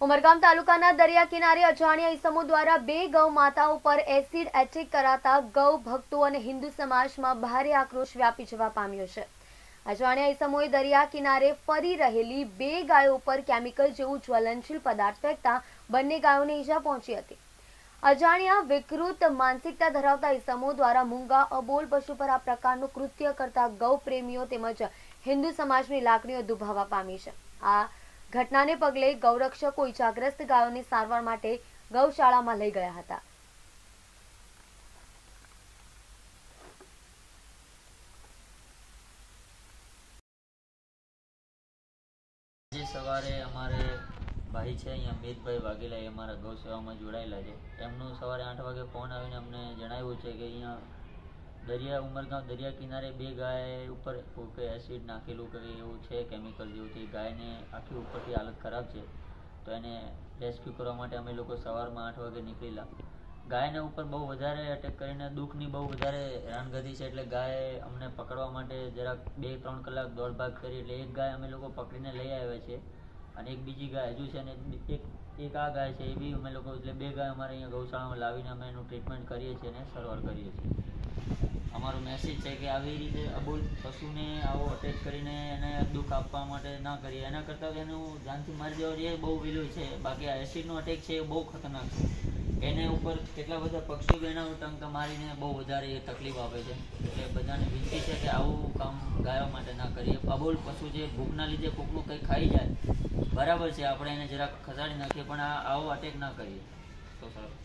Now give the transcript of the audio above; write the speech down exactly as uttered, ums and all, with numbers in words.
ઉમરગામ તાલુકાના દરિયા કિનારે અજાણ્યા ઇસમો દ્વારા બે ગૌ માતાઓ પર એસિડ એટેક કરાતા ગૌ ભક્તો અને હિન્દુ સમાજમાં ભારે આક્રોશ વ્યાપી જવા પામ્યો છે। અજાણ્યા ઇસમોએ દરિયા કિનારે ફરી રહેલી બે ગાયો પર કેમિકલ જેવું જ્વલનશીલ પદાર્થ ફેંકતા બંને ગાયોને ઈજા પહોંચી હતી। અજાણ્યા વિકૃત માનસિકતા ધરાવતા ઇસમો દ્વારા મૂંગા અબોલ પશુ પર આ પ્રકારનું કૃત્ય કરતા ગૌ પ્રેમીઓ તેમજ હિન્દુ સમાજની લાગણીઓ દુભાવવા પામી છે। આ ઘટનાને પગલે ગૌરક્ષકો ઇજાગ્રસ્ત ગાયોને સારવાર માટે ગૌશાળામાં લઈ ગયા હતા। આજે સવારે અમારે ભાઈ છે અહીંયા મિતભાઈ વાઘેલા એ અમારા ગૌ સેવામાં જોડાયેલા છે। એમનું સવારે આઠ વાગે ફોન આવીને અમને જણાવ્યું છે કે અહીંયા દરિયા ઉમરગામ દરિયા કિનારે બે ગાય ઉપર કે એસિડ નાખેલું કે એવું છે કેમિકલ જેવું છે। ગાયને આખી ઉપરથી હાલત ખરાબ છે, તો એને રેસ્ક્યુ કરવા માટે અમે લોકો સવારમાં આઠ વાગે નીકળેલા। ગાયને ઉપર બહુ વધારે અટેક કરીને દુઃખની બહુ વધારે હેરાનગતિ છે, એટલે ગાય અમને પકડવા માટે જરાક બે ત્રણ કલાક દોડ ભાગ કરી, એટલે એક ગાય અમે લોકો પકડીને લઈ આવ્યા છે અને એક બીજી ગાય હજુ છે ને એક એક આ ગાય છે એ બી અમે લોકો એટલે બે ગાય અમારે અહીંયા ગૌશાળામાં લાવીને અમે એનું ટ્રીટમેન્ટ કરીએ છીએ અને સારવાર કરીએ છીએ। અમારો મેસેજ છે કે આવી રીતે અબોલ પશુને આવો અટેક કરીને એને દુઃખ આપવા માટે ના કરીએ, એના કરતાં એનું જાનથી મારી દેવા એ બહુ વહેલું છે। બાકી આ એસિડનો અટેક છે એ બહુ ખતરનાક છે, એને ઉપર કેટલા બધા પક્ષીઓ એના ટંક મારીને બહુ વધારે એ તકલીફ આપે છે। એટલે બધાને વિનંતી છે કે આવું કામ ગાયો માટે ના કરીએ। અબોલ પશુ જે ભૂખના લીધે કોકનું કંઈ ખાઈ જાય બરાબર છે, આપણે એને જરાક ખસાડી નાખીએ, પણ આ આવો અટેક ના કરીએ તો સારું।